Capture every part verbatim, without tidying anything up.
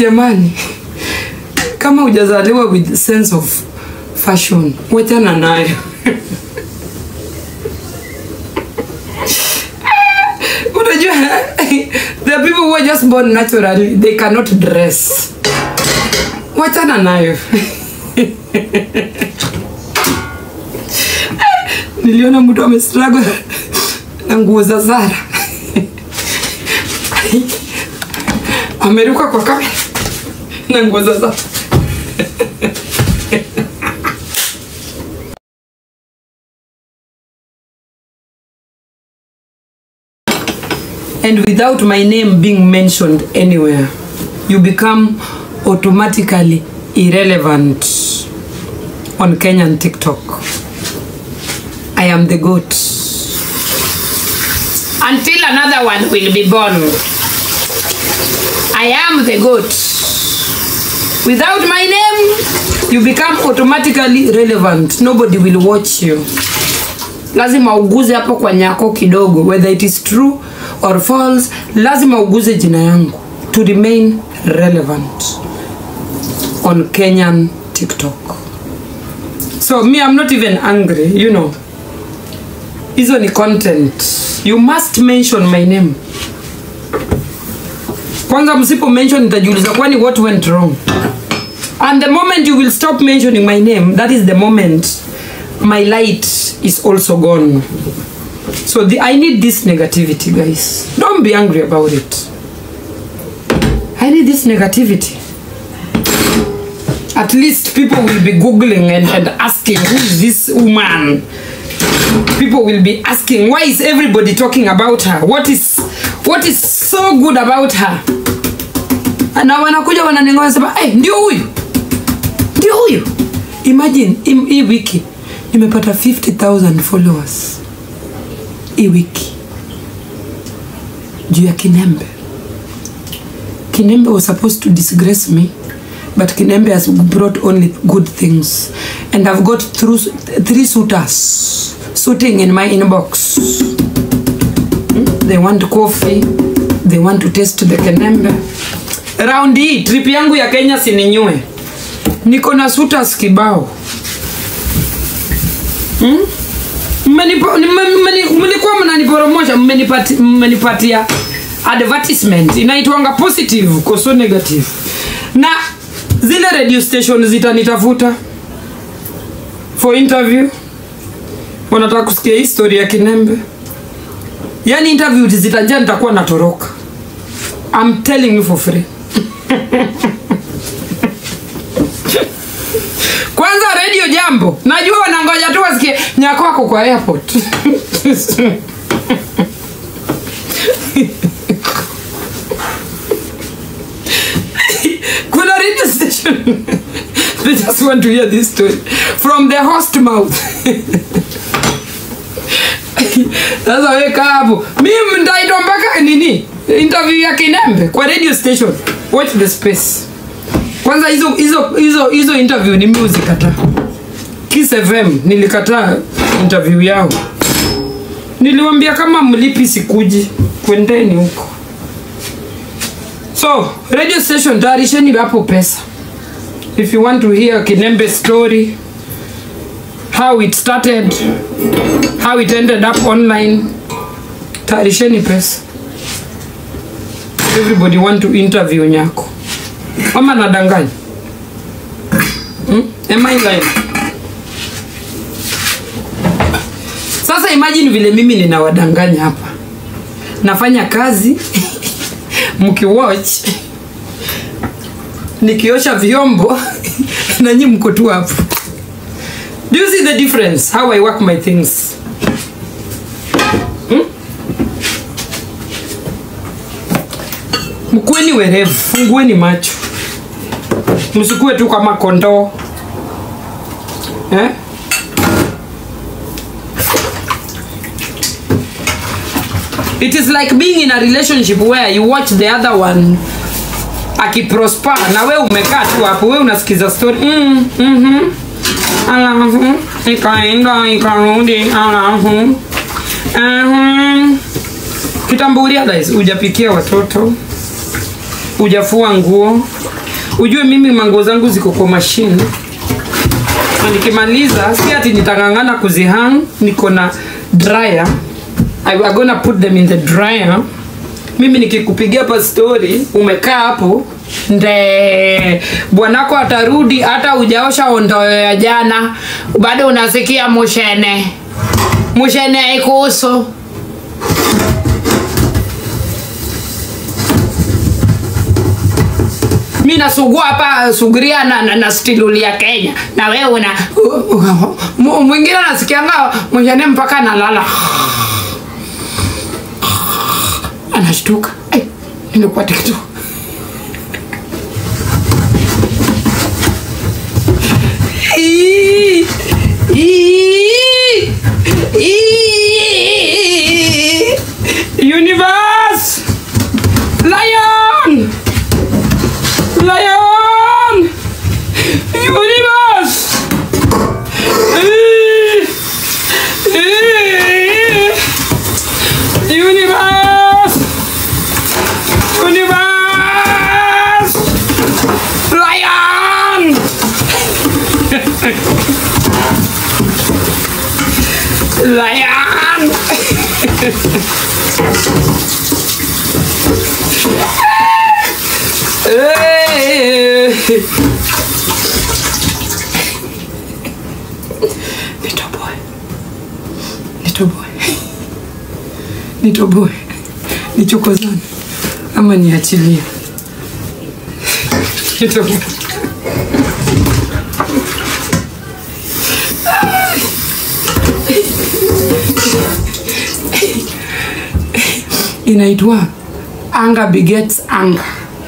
Jamani, kama hujazaliwa with sense of fashion, wachana nayo. Unajua, there are people who are just born naturally, they cannot dress. Wachana nayo. Niliona mtu amestruggle na nguo za Zara. Ameruka kwa kamera na nguo za Zara. And without my name being mentioned anywhere, you become automatically irrelevant on Kenyan TikTok. I am the goat. Until another one will be born. I am the goat. Without my name, you become automatically relevant. Nobody will watch you. Lazima uguze hapo kwa nyako kidogo, whether it is true or false. Lazima uguze jina yangu to remain relevant on Kenyan TikTok. So me, I'm not even angry, you know. Hizo ni content. You must mention my name. Kwanza msipo mention nitajiuliza kwani what went wrong. And the moment you will stop mentioning my name, that is the moment my light is also gone. So the, I need this negativity, guys. Don't be angry about it. I need this negativity. At least people will be googling and, and asking, who is this woman? People will be asking, why is everybody talking about her? What is what is so good about her? Na wanakuja wananingoa sema, "Eh, ndio huyu. Ndio huyu." Imagine hii wiki nimepata fifty thousand followers. Hii wiki. Juu ya Kinembe. Kinembe was supposed to disgrace me, but Kinembe has brought only good things. And I've got through three suitors sitting in my inbox. They want coffee. They want to taste the Kinembe. Round hii, trip yangu ya Kenya sininyue. Niko na suitors kibao. Hmm? Mmenikuwa mnaniporomosha, mmenipatia advertisement. Inaitwanga positive, koso negative. Na zile radio station zitanitafuta for interview. Wanataka kusikia history ya Kinembe. Yani interview zitajaa nitakuwa natoroka. I'm telling you for free. Kwanza Radio Jambo. Najua wanangoja tu wasikie nyako wako kwa airport. Kuna radio station. They just want to hear this story from the host mouth. Sasa weka hapo. Mimi ndaitwa mpaka nini? Interview ya Kinembe kwa radio station. Watch the space. Kwanza hizo hizo hizo hizo interview ni music kata. Kiss F M nilikataa interview yao. Niliwaambia kama mlipi sikuji, kwendeni huko. So, radio station tarisheni hapo pesa. If you want to hear Kinembe story, how it started, how it ended up online, tarisheni pesa. Everybody want to interview nyako. Mama nadanganya. Hmm? Am I lying? Sasa imagine vile mimi ninawadanganya hapa. Nafanya kazi mkiwatch, nikiosha vyombo na nyinyi mko tu hapo. Do you see the difference how I work my things? Hmm? Mkueni werevu, fungueni macho. Msikue tu kama kondoo. Eh? It is like being in a relationship where you watch the other one akiprosper na wewe umekaa tu hapo, wewe unasikiza story. Mm, mhm. Alafu ikaenda ikarudi alafu. Mhm. Kitambulia guys, hujapikia watoto. hujafua nguo. Ujue mimi manguo zangu ziko kwa machine. Na nikimaliza si ati nitangangana kuzihang, niko na dryer. I'm gonna put them in the dryer. Mimi nikikupigia hapa story, umekaa hapo, nde bwanako atarudi hata hujaosha ondoyo ya jana, bado unasikia mushene. Mushene ikuhusu. Mimi nasugua hapa suguria na, na, na stiluli ya Kenya. Na wewe una mwingine anasikianga mushene mpaka analala. Anashtuka. Eh, nimekuwa TikTok. Ee, ee, ee, universe, lion, lion, universe, ee, ee, universe, universe, lion. Lion. Little boy. Little boy. Little boy. Nichokozana ama niachilie. Little boy. Inaitwa anger begets anger.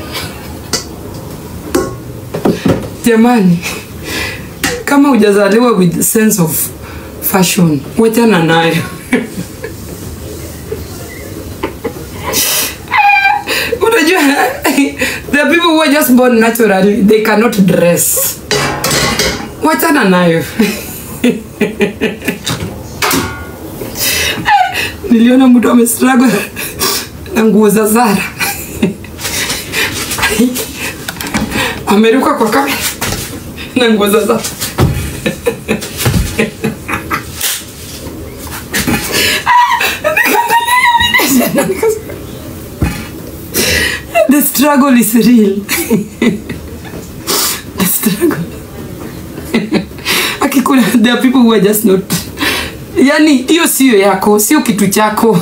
Jamani, kama hujazaliwa with sense of fashion, wachana nayo. Unajua, there are people who are just born naturally, they cannot dress. Wachana nayo. Niliona mtu amestruggle na nguo za Zara. Ameruka kwa kamera na nguo za Zara. The struggle is real. The struggle. Akikula, there are people who are just not. Yani, hiyo sio yako, sio kitu chako.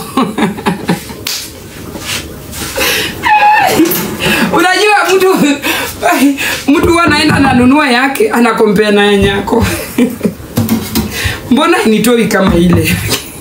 Unajua mtu mtu anaenda ananunua yake, anakompea na yako. Mbona initoi kama ile?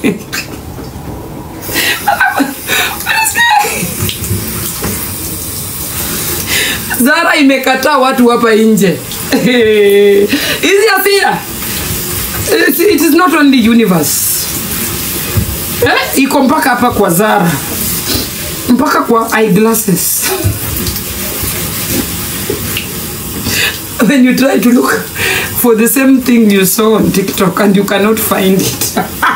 Zara imekataa watu hapa nje. Hizi hasira. It is not only universe. Eh? Iko mpaka hapa kwa Zara. Mpaka kwa eyeglasses. When you try to look for the same thing you saw on TikTok and you cannot find it.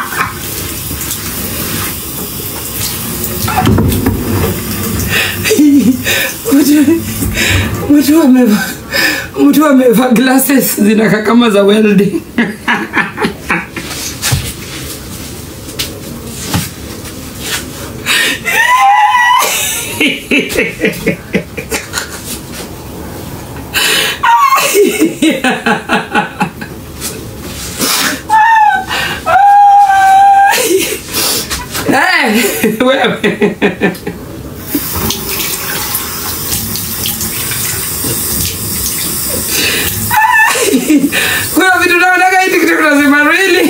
Mtu ameva mtu ameva glasses zinaka kama za welding. Hey, wewe. Kuna vitu naona hii TikTok lazima really.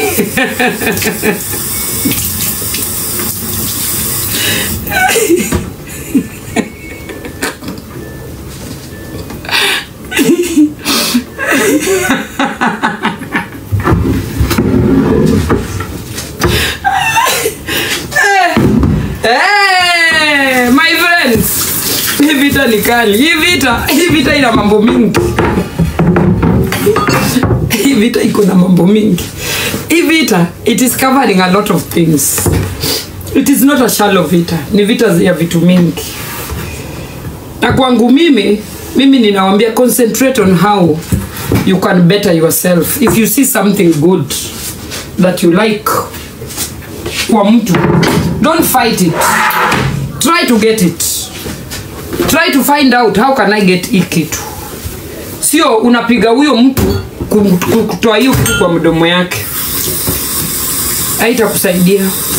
Hey, my friends. Hii vita ni kali. Hii vita, hii vita ina mambo mingi. Hii vita iko na mambo mingi. Hii vita, it is covering a lot of things. It is not a shallow vita. Ni vita ya vitu mingi. Na kwangu mimi, mimi ninawaambia concentrate on how you can better yourself. If you see something good that you like kwa mtu, don't fight it. Try to get it. Try to find out how can I get hii kitu. Sio unapiga huyo mtu kutoa hiyo kitu kwa mdomo yake. Haitakusaidia.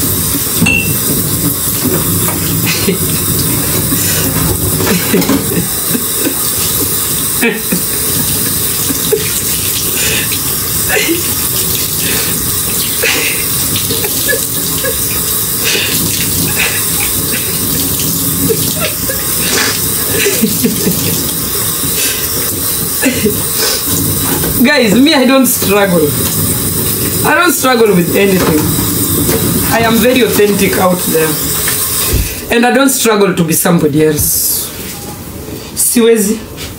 Guys, me, I don't struggle. I don't struggle with anything. I am very authentic out there. And I don't struggle to be somebody else. Siwezi.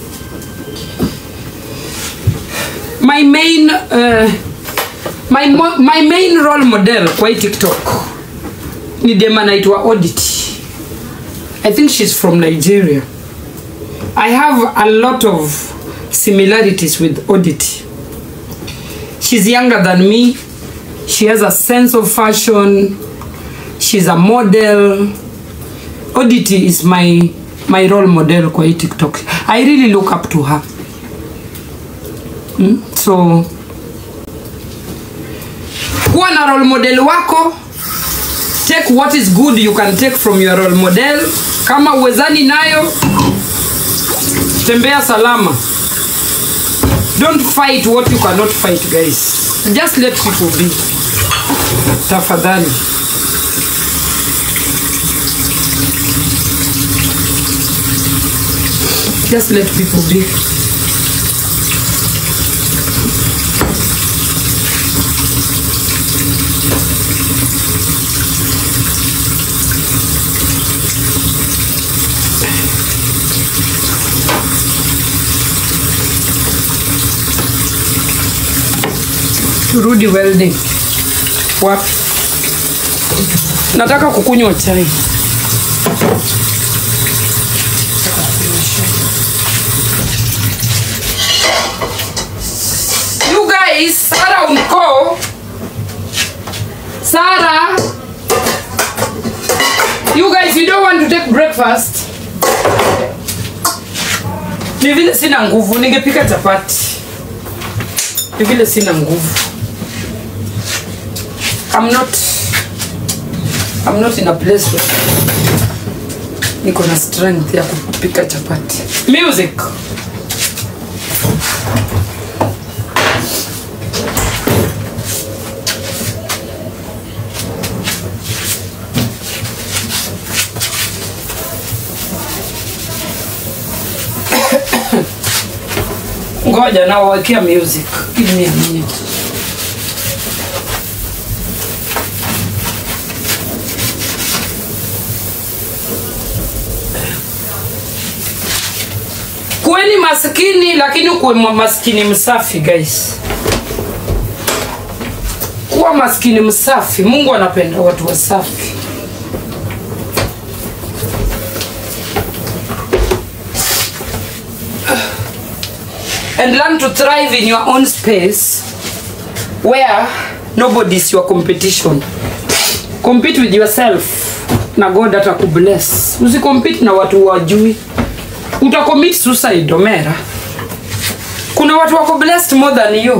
My main uh, my my main role model kwa TikTok ni dema naitwa Oddity. I think she's from Nigeria. I have a lot of similarities with Oddity. She's younger than me. She has a sense of fashion. She's a model. Oddity is my my role model kwa TikTok. I really look up to her. Mm? So kuwa na role model wako, take what is good you can take from your role model. Kama uwezani nayo, tembea salama. Don't fight what you cannot fight, guys. Just let people be. Tafadhali. Just let people be. Turudi welding. Wapi? Nataka kukunywa chai. You guys, Sarah unko. Sarah. You guys, you don't want to take breakfast. Ni vile sina nguvu, ningepika chapati. Ni vile sina nguvu. I'm not I'm not in a place where niko na strength ya kupika chapati. Music. Ngoja na wakia music. Give me a minute. Kuweni maskini lakini kuwe maskini msafi, guys. Kuwa maskini msafi. Mungu anapenda watu wasafi. And learn to thrive in your own space where nobody is your competition. Compete with yourself na God atakubless. Usi compete na watu wajui. Uta commit suicide, Omera. Kuna watu wako blessed more than you.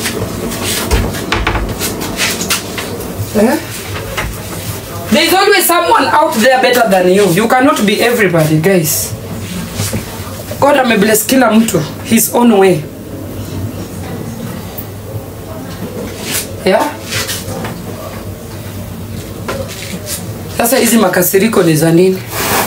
Eh? There is always someone out there better than you. You cannot be everybody, guys. God amebless kila mtu his own way. Yeah? Sasa hizi makasiriko ni za nini?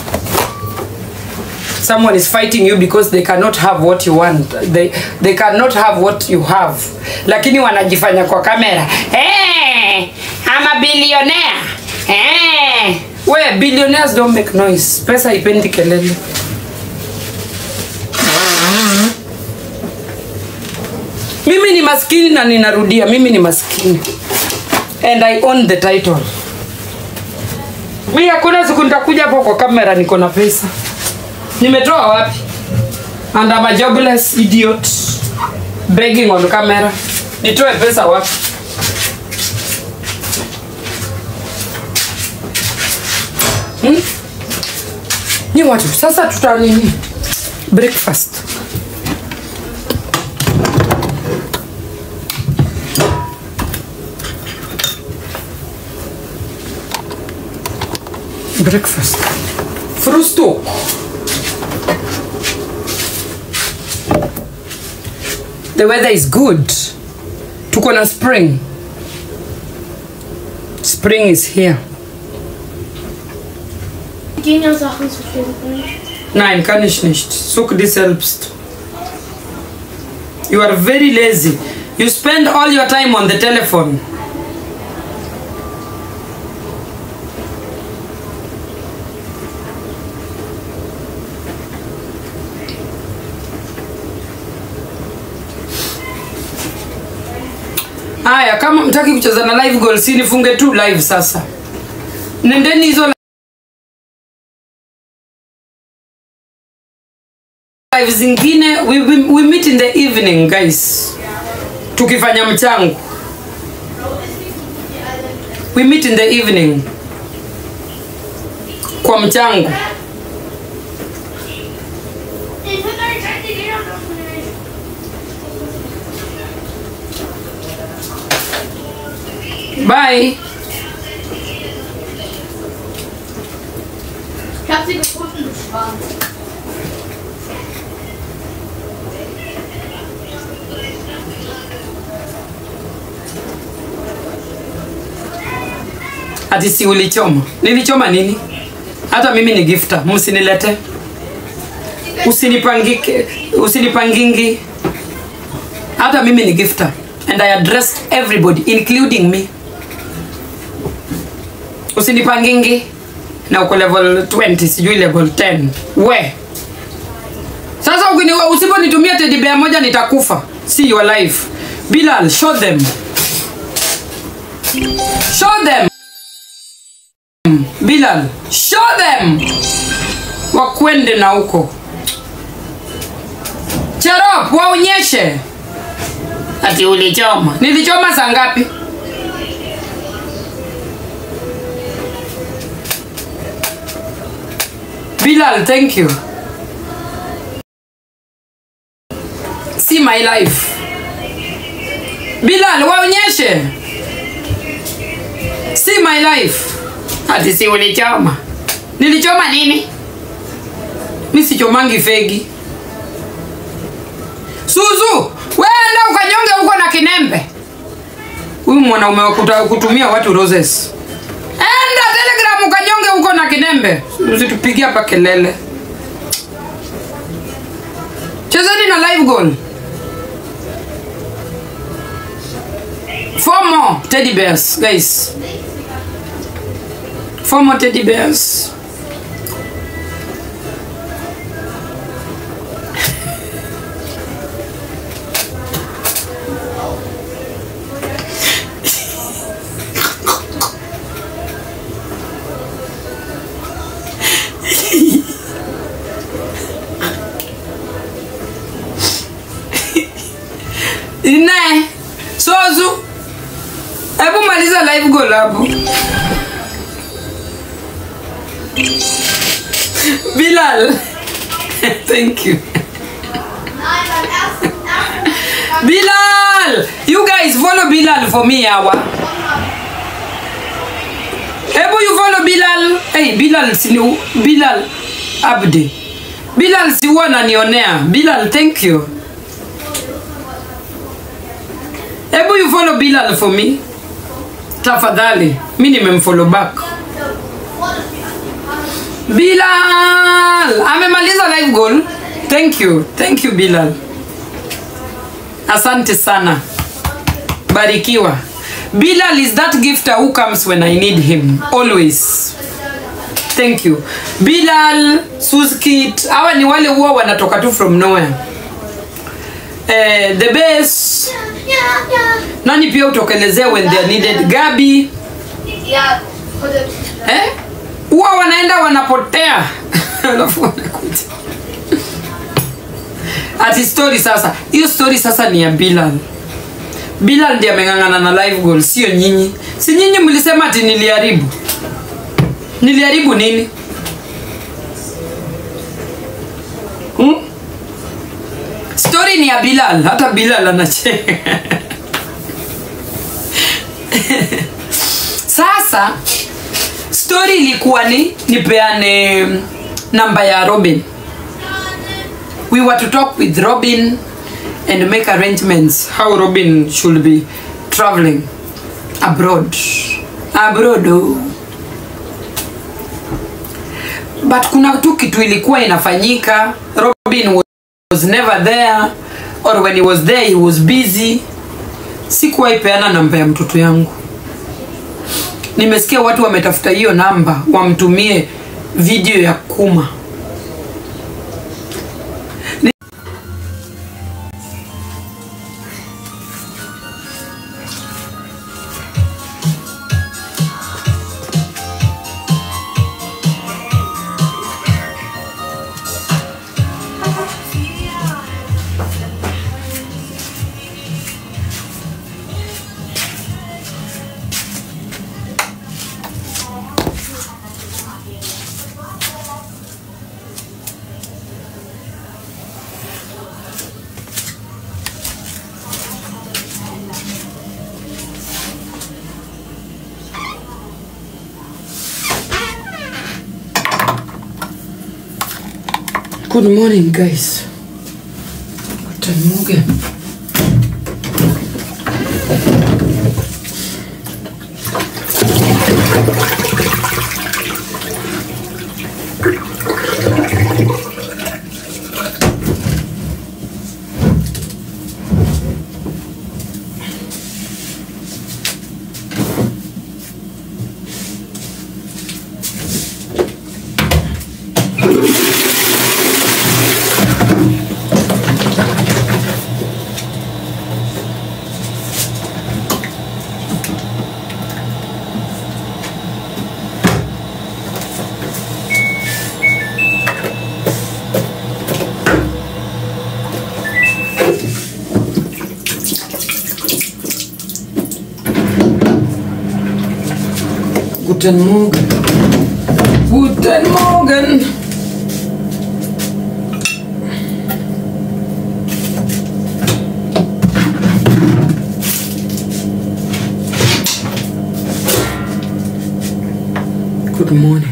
Someone is fighting you because they cannot have what you want. They they cannot have what you have. Lakini wanajifanya kwa kamera. Eh, I'm a billionaire. Eh, we billionaires don't make noise. Pesa ipendi kelele. Mimi ni maskini na ninarudia, mimi ni maskini. And I own the title. Mimi hakuna siku nitakuja hapo kwa kamera niko na pesa. Nimetoa wapi? And I'm a jobless idiot begging on camera. Nitoe pesa wapi? Hmm? Ni watu sasa tuta nini? Breakfast. Breakfast. Frusto. The weather is good. Tuko na spring. Spring is here. Gehen ja Sachen zu finden. Nein, kann ich nicht. Such dich selbst. You are very lazy. You spend all your time on the telephone. Aya, kama mtaki kucheza na live goal, si nifunge tu live sasa. Nendeni hizo live zingine. We, we, we meet in the evening guys. Tukifanya mchango. We meet in the evening. Kwa mchango. Bye. Ich hab sie gefunden, du Schwan. Ati si ulichoma. Nilichoma nini? Hata mimi ni gifter. Msinilete. Usinipangike. Usinipangingi. Hata mimi ni gifter. And I addressed everybody, including me. Usinipangingi. Na uko level twenty, sijui level ten. We. Sasa usiponitumia teddy bear moja nitakufa. See your life. Bilal, show them. Show them. Bilal, show them. Wakwende na uko. Cherop, waonyeshe. Ati ulichoma. Nilichoma saa ngapi? Bilal, thank you. See my life. Bilal, waonyeshe. See my life. Ati si ulichoma. Nilichoma nini? Mimi sichomangi fegi. Suzu, wewe ukanyonge huko na kinembe. Huyu mwanaume wa kutumia watu roses. Enda Telegram ukanyonge huko na kinembe. Usitupigie hapa kelele. Chezeni na live goal. Four more teddy bears, guys. Four more teddy bears. Ine Sozu, hebu maliza live goal hapo. Bilal, thank you. Bilal, you guys follow Bilal for me, awa. Hebu you follow Bilal. Hey, Bilal sinu Bilal Abdi. Bilal si wana nionea. Bilal, thank you. Hebu you follow Bilal for me. Tafadhali. Mimi nimemfollow back. Bilal, amemaliza live goal. Thank you. Thank you Bilal. Asante sana. Barikiwa. Bilal is that gifter who comes when I need him. Always. Thank you. Bilal, Suzkit, hawa ni wale huwa wanatoka tu from nowhere. Eh, the best. Yeah, yeah. Nani pia utokelezea when they are needed? Gabi. Yeah. Eh? Huwa wanaenda wanapotea. Alafu wanakuja. Ati story sasa. Hiyo story sasa ni ya Bilal. Bilal ndiye amengangana na live goal, sio nyinyi. Si nyinyi mlisema ati niliharibu. Niliharibu nini? Hmm? Story ni ya Bilal, hata Bilal anacheka. Sasa story ilikuwa ni nipeane namba ya Robin. We were to talk with Robin and make arrangements how Robin should be traveling abroad. Abroad. Oh. But kuna tu kitu ilikuwa inafanyika. Robin was never there, or when he was there he was busy. Sikuwa ipeana namba ya mtoto yangu. Nimesikia watu wametafuta hiyo namba wamtumie video ya Kuma. Good morning, guys. Guten Morgen. Guten Morgen. Guten Morgen. Good morning.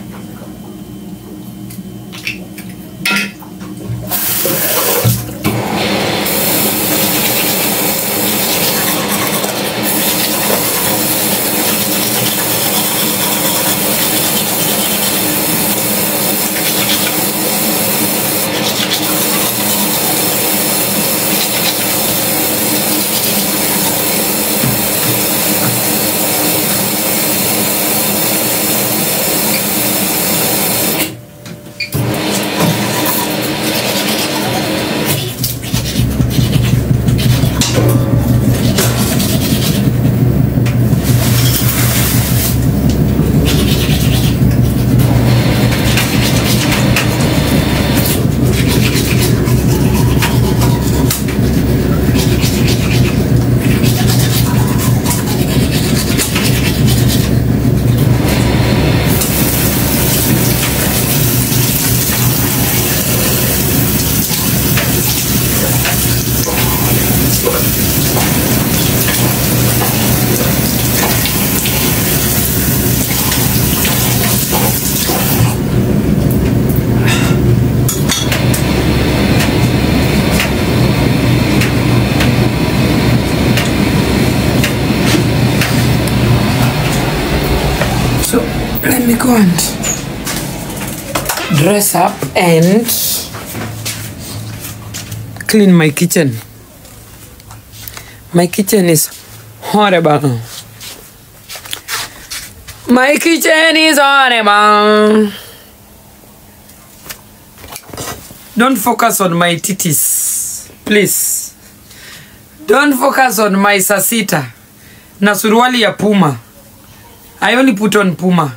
Let me go and dress up and clean my kitchen. My kitchen is horrible. My kitchen is horrible. Don't focus on my titties, please. Don't focus on my sasita na suruali ya Puma. I only put on Puma.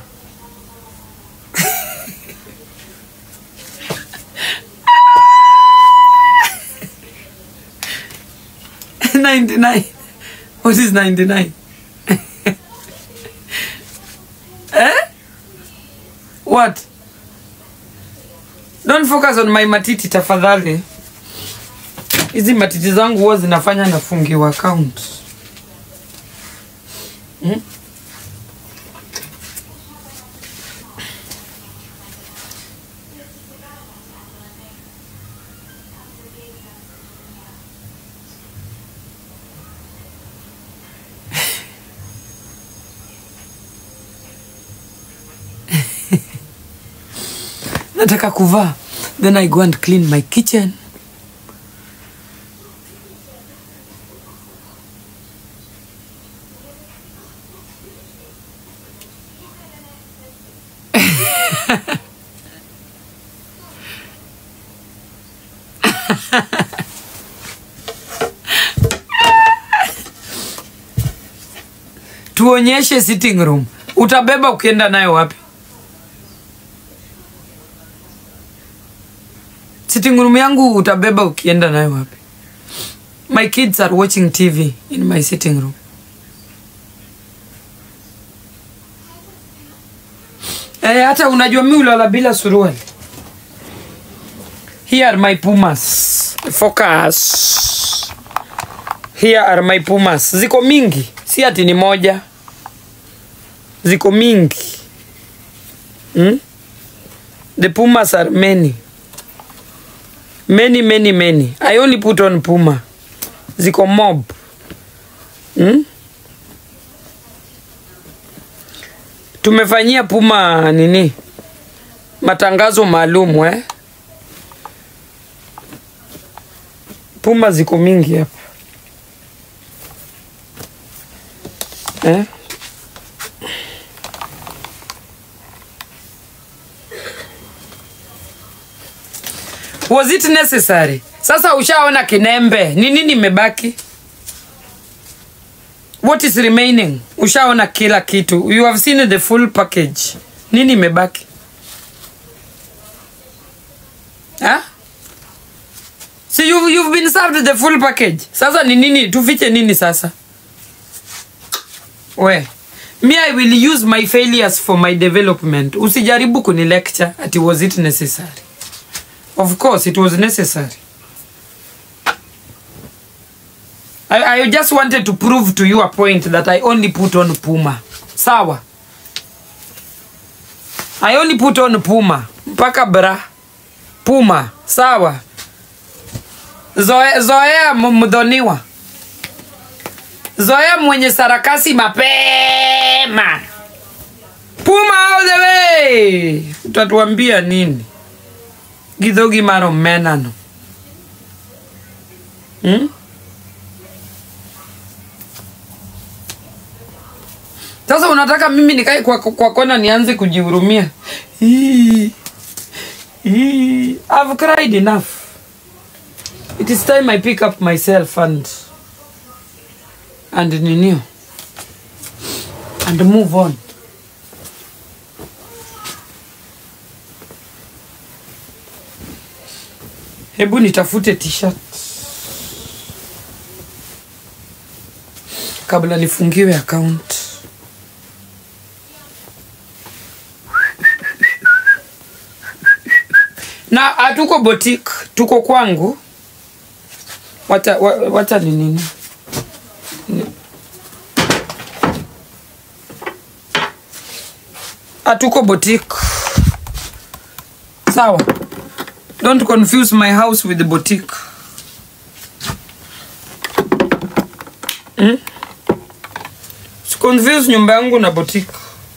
ninety-nine? What is ninety-nine? Eh? What? Don't focus on my matiti tafadhali. Hizi matiti zangu huwa zinafanya nafungiwa account. Hmm? Nataka kuvaa. Then I go and clean my kitchen. Tuonyeshe sitting room. Utabeba ukienda nayo wapi? Sitting room yangu utabeba ukienda nayo wapi? My kids are watching T V in my sitting room. Eh, hata unajua mimi ulala bila suruali. Here are my Pumas. Focus. Here are my Pumas. Ziko mingi. Si ati ni moja. Ziko mingi. Hmm? The Pumas are many. Many, many, many. I only put on Puma. Ziko mob. Hmm? Tumefanyia Puma nini? Matangazo maalum eh? Puma ziko mingi hapa. Eh? Was it necessary? Sasa ushaona kinembe. Ni nini imebaki? What is remaining? Ushaona kila kitu. You have seen the full package. Nini imebaki? Huh? See, you've, you've been served the full package. Sasa ni nini? Tufiche nini sasa? We. Me, I will use my failures for my development. Usijaribu kuni lecture ati was it necessary? Of course, it was necessary. I, I just wanted to prove to you a point that I only put on Puma. Sawa. I only put on Puma. Mpaka bra. Puma. Sawa. Zoe, zoea mdhoniwa. Zoea mwenye sarakasi mapema. Puma all the way. Utatuambia nini? Gidhogi maro menano. Hmm? Sasa unataka mimi nikae kwa, kwa kona nianze kujihurumia. I've cried enough. It is time I pick up myself and and ninio and move on. Hebu nitafute t-shirt kabla nifungiwe account. Na hatuko boutique, tuko kwangu. Wata wata ni nini? Hatuko boutique. Sawa. Don't confuse my house with the boutique. Hmm? So confuse nyumba yangu na boutique.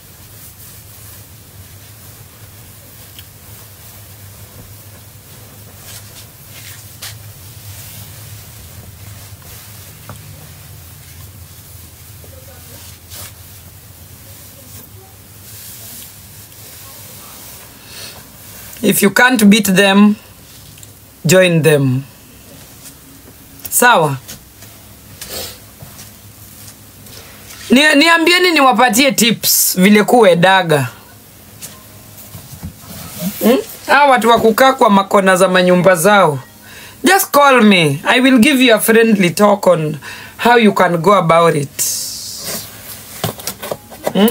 If you can't beat them, join them. Sawa. Ni, niambieni niwapatie tips vile kuwe daga. Hmm? Hawa watu wa kukaa kwa makona za manyumba zao. Just call me. I will give you a friendly talk on how you can go about it. Hmm?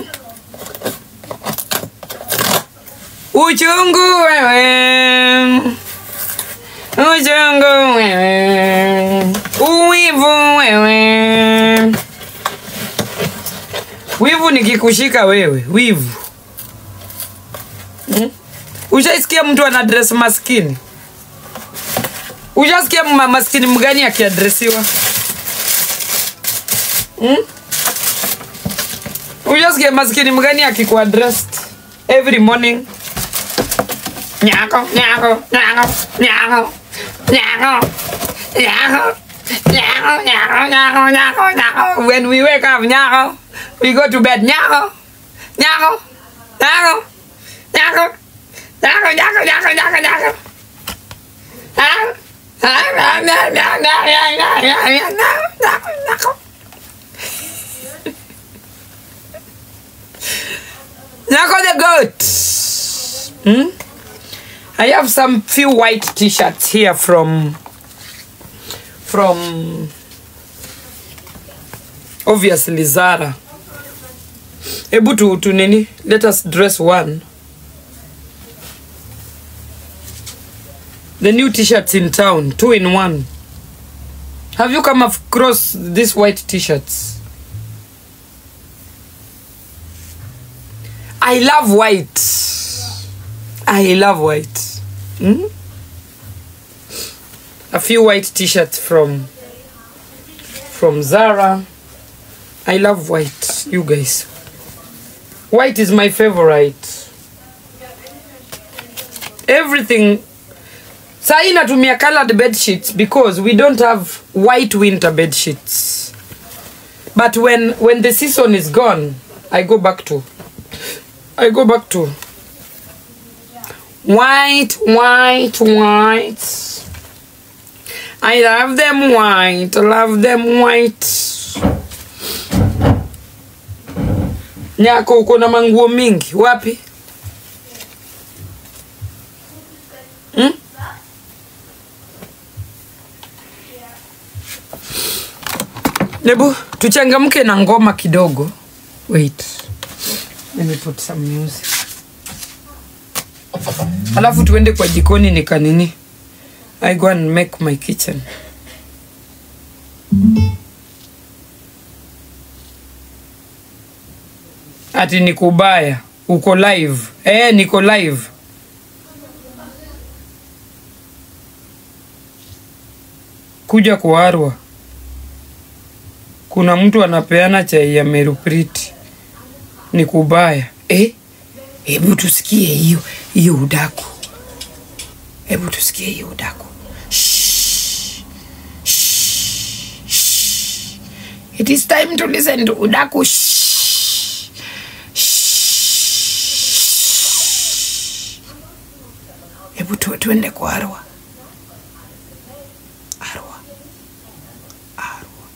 Uchungu wewe, uchungu wewe, uwivu wewe. Wivu nikikushika wewe, wivu. Hmm? Ushaisikia mtu ana dress maskini? Ushaisikia maskini mgani akiadresiwa? Hmm? Ushaisikia maskini mgani akikuwa dressed every morning? Nyako, nyako, nyako, nyako, nyako, nyako, nyako, nyako, nyako, nyako, nyako. When we wake up, nyako, we go to bed, nyako, nyako, nyako, nyako, nyako, nyako, nyako, nyako, nyako. Nyako the goat. Hmm? I have some few white t-shirts here from from obviously Zara. Able to to nini? Let us dress one. The new t-shirts in town, two in one. Have you come across these white t-shirts? I love white. I love white. Hmm? A few white t-shirts from from Zara. I love white, you guys. White is my favorite. Everything. Sai natumia colored bed sheets because we don't have white winter bed sheets. But when when the season is gone, I go back to I go back to white, white, white. I love them white. I love them white. Nyako uko na manguo mingi wapi? Hmm? Nebu, tuchangamke na ngoma kidogo. Wait. Let me put some music. Alafu tuende kwa jikoni nika nini. I go and make my kitchen. Ati niko baya. Uko live. Eh, niko live. Kuja kuarwa. Kuna mtu anapeana chai ya Merupriti. Ni kubaya. Eh? Hebu tusikie hiyo hiyo udaku. Hebu tusikie hiyo udaku. Shh. Shh. Shh. It is time to listen to udaku. Shh. Shh. Hebu tu, tuende kwa Arwa. Arwa. Arwa.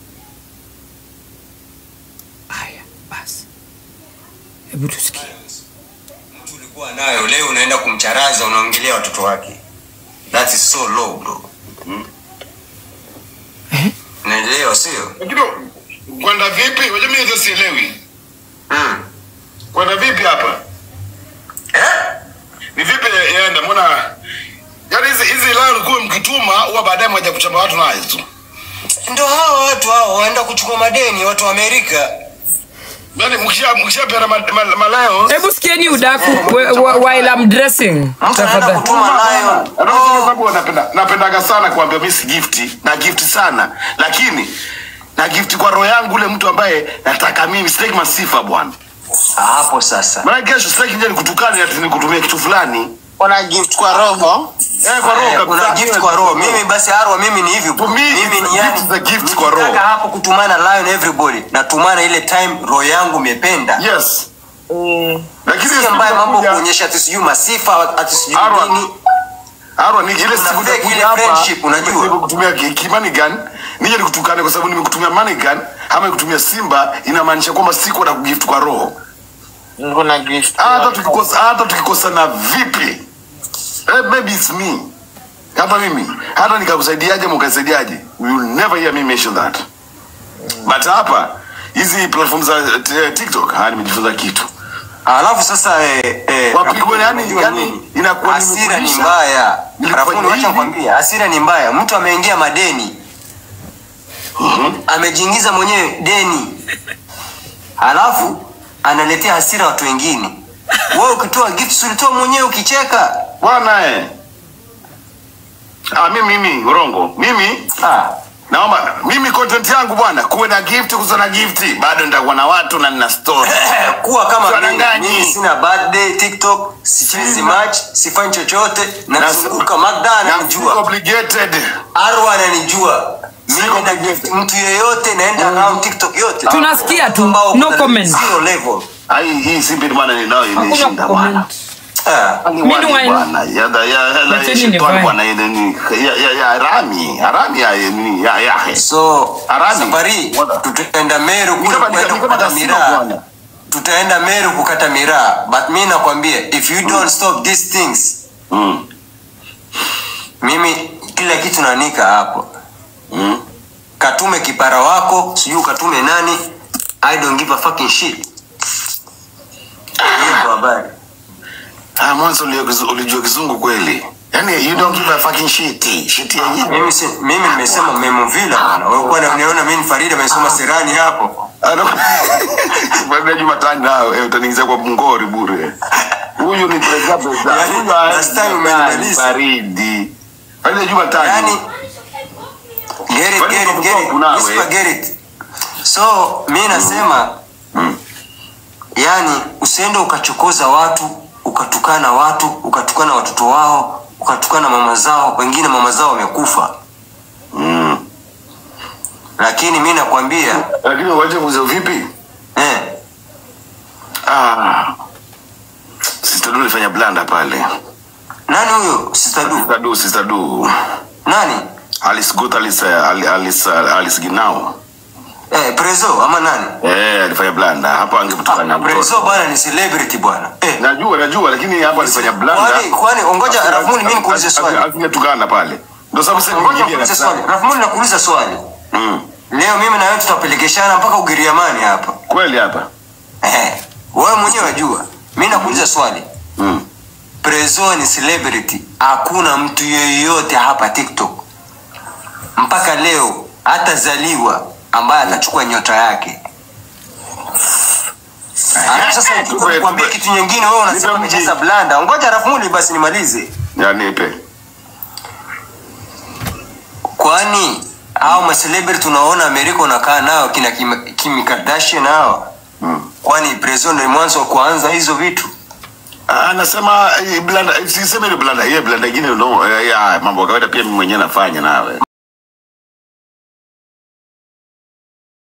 Aya, basi. Hebu tusikie. Mtu ulikuwa nayo leo unaenda kumcharaza, unaongelea watoto wake. That is so low, bro. Hmm? Eh? Unaelewa sio? Kido, kwenda vipi? Waje mimi hizo sielewi. Hmm. Kwenda vipi hapa? Eh? Ni vipi yaenda? Mbona yaani hizi hizi lao ulikuwa mkituma huwa baadaye mmoja kuchamba watu nayo tu. Ndio hao watu hao waenda kuchukua madeni watu wa Amerika. Yaani mkisha mkisha pera malao. Hebu sikieni udaku while I'm dressing. Tafadhali. Kutuma nayo. Ndio sababu napenda napendaga sana kuambia mimi si gift na gift sana. Lakini na gift kwa roho yangu ule mtu ambaye nataka mimi sitaki masifa bwana. Hapo sasa. Maana kesho sitaki nje nikutukane ati nikutumie kitu fulani. Una gift kwa roho? Eh, kwa roho kabisa. Una gift kwa roho. Mimi basi Arwa mimi ni hivi. Mimi ni yani the gift kwa roho. Nataka hapo kutumana lion everybody. Natumana ile time roho yangu imependa. Yes. Mm. Lakini si mbaya mambo kuonyesha ati sijui masifa ati sijui nini. Arwa ni ile siku ile friendship unajua. Kutumia kimani gani? Nije nikutukane kwa sababu nimekutumia money gun ama nikutumia Simba inamaanisha kwamba siko na kugift kwa roho. Ngona gift. Hata tukikosa hata tukikosa na vipi? Eh, maybe it's me. Hata mimi. Hata nikakusaidiaje mkasaidiaje? You will never hear me mention that. But hapa hizi platform za uh, TikTok hadi nimejifunza kitu. Alafu sasa eh eh Wapigwe yani yani inakuwa hasira ni mbaya. Rafuni wacha nikwambie, hasira ni mbaya. Mtu ameingia madeni. Mhm. Amejiingiza mwenyewe deni. Alafu analetea hasira watu wengine. Wewe ukitoa gift ulitoa mwenyewe ukicheka. Bwana eh. Ah mimi mimi Urongo. Mimi ah naomba mimi content yangu bwana kuwe na gift kusana gift bado nitakuwa na watu na nina story. Kuwa kama mimi, mimi sina birthday TikTok, sichezi match, sifanyi chochote na nazunguka Magda ananijua. Obligated. Arwa ananijua. Mimi na gift mtu yeyote naenda around TikTok yote. Tunasikia tu no comment. Zero level. Ai hii si bid maana ninao imeshinda bwana. Ah, meanwhile bwana ya da ya ya bwana ni ya ya ya Arami, Arami ya ni ya ya. So safari tutaenda Meru kukata miraa. Tutaenda Meru kukata miraa, but mimi nakwambia if you don't stop these things. Mm. Mimi kila kitu nanika hapo. Mm. Katume kipara wako, sijui katume nani. I don't give a fucking shit. Hiyo habari. Ah, mwanzo ulijua kizungu kweli. Yaani you don't give a fucking shit. Shit yenyewe. Mimi si mimi nimesema Memo Villa bwana. Wewe kwa unaniona mimi Farida nimesoma Serani hapo. Baada Jumatano nao eh utaniingiza kwa Bungori bure. Huyu ni president. Huyu last time umenimaliza baridi. Baada Jumatano. Yaani get it get it get it. Whisper get it. So mimi nasema yani usiende ukachokoza watu, ukatukana watu, ukatukana watoto wao, ukatukana mama zao, wengine mama zao wamekufa. Mm. Lakini mimi nakwambia, lakini waje kuzo vipi? Eh. Ah. Sister Du alifanya blanda pale. Nani huyo? Sister Du. Sister Du, Sister Du. Nani? Alice Good Alice Alice Alice Ginao. Eh, Prezo ama nani? Eh, alifanya blanda. Hapo angetukana mtoto. Prezo bwana ni celebrity bwana. Eh, najua najua lakini hapo alifanya blanda. Kwani kwani ongoja Rafmuni mimi nikuulize swali. Alitukana pale. Ndio sababu sasa nikuulize swali. Rafmuni nakuuliza swali. Mm. Leo mimi na wewe tutapelekeshana mpaka Ugiriamani hapa. Kweli hapa? Eh. Wewe mwenyewe unajua. Mimi nakuuliza swali. Mm. Prezo ni celebrity. Hakuna mtu yeyote hapa TikTok mpaka leo hata zaliwa ambaye atachukua nyota yake. Ah, sasa nikwambie kitu nyingine wewe unasema umecheza blanda. Ngoja Rafmuni basi nimalize. Ya nipe. Kwani hao ma celebrity tunaona Amerika unakaa nao kina Kim, Kim Kardashian nao. Mm. Kwani Prezo ndio mwanzo wa kuanza hizo vitu? Anasema blanda, siseme ile blanda, ile blanda nyingine no, ya mambo kawaida pia mimi mwenyewe nafanya nawe.